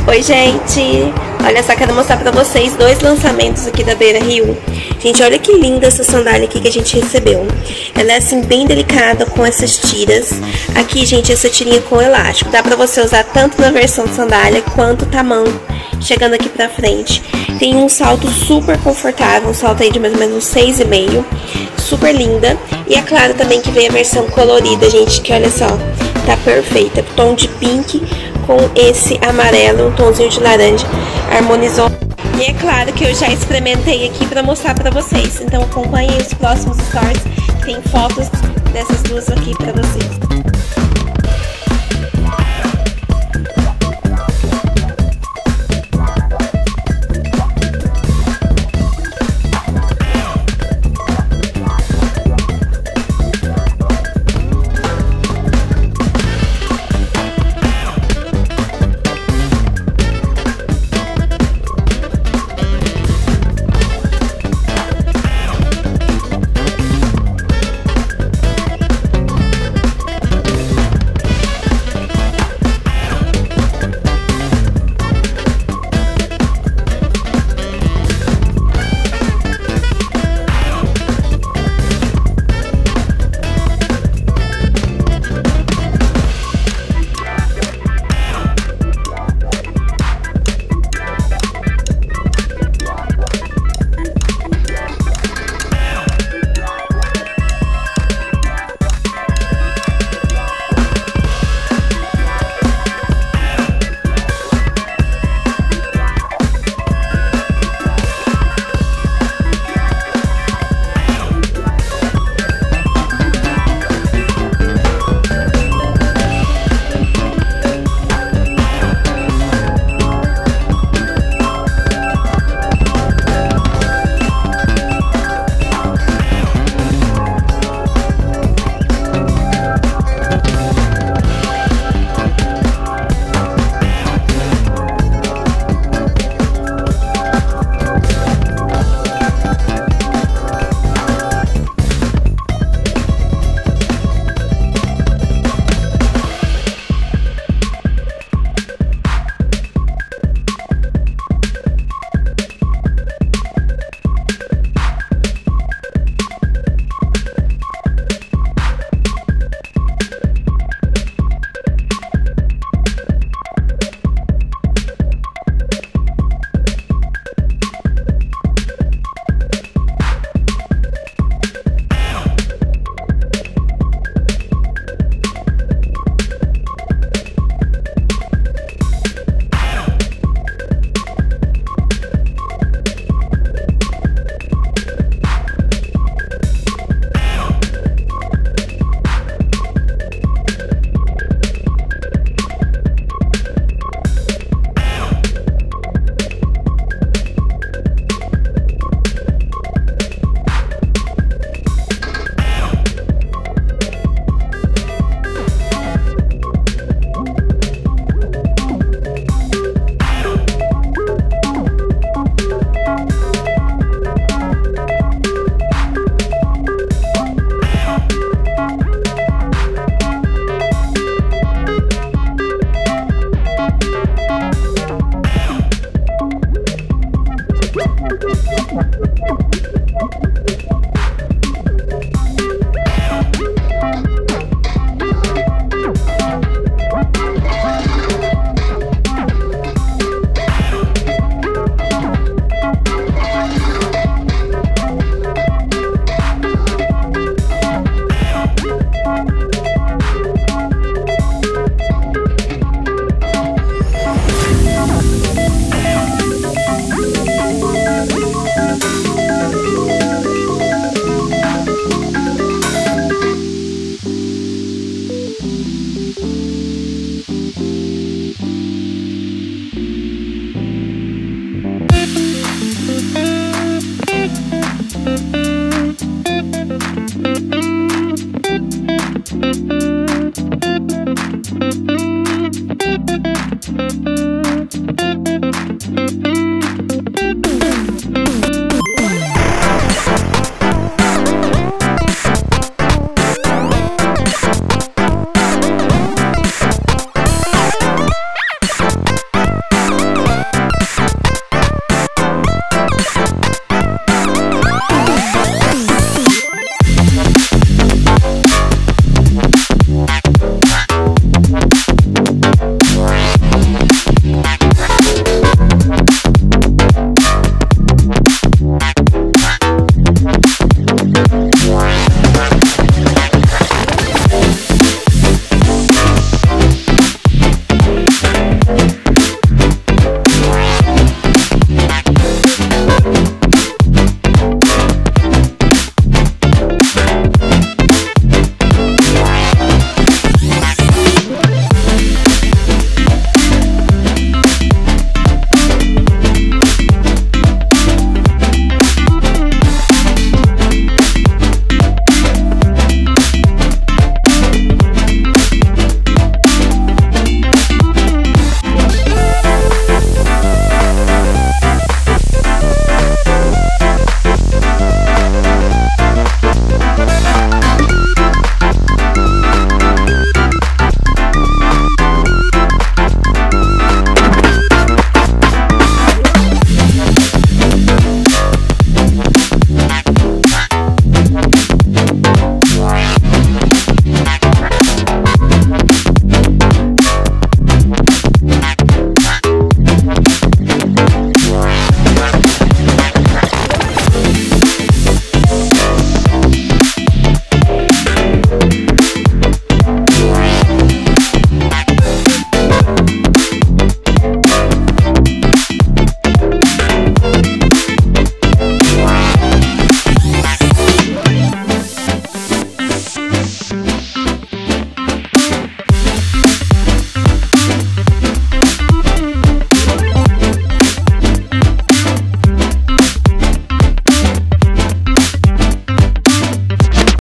Oi, gente! Olha só, quero mostrar pra vocês dois lançamentos aqui da BRASIL. Gente, olha que linda essa sandália aqui que a gente recebeu. Ela é assim, bem delicada, com essas tiras. Aqui, gente, essa tirinha com elástico. Dá pra você usar tanto na versão sandália, quanto tamanho, chegando aqui pra frente. Tem um salto super confortável, um salto aí de mais ou menos uns 6,5. Super linda. E é claro também que vem a versão colorida, gente, que olha só, tá perfeita. Tom de pink com esse amarelo, um tomzinho de laranja, harmonizou. E é claro que eu já experimentei aqui pra mostrar pra vocês. Então acompanhem os próximos stories, que tem fotos dessas duas aqui pra vocês.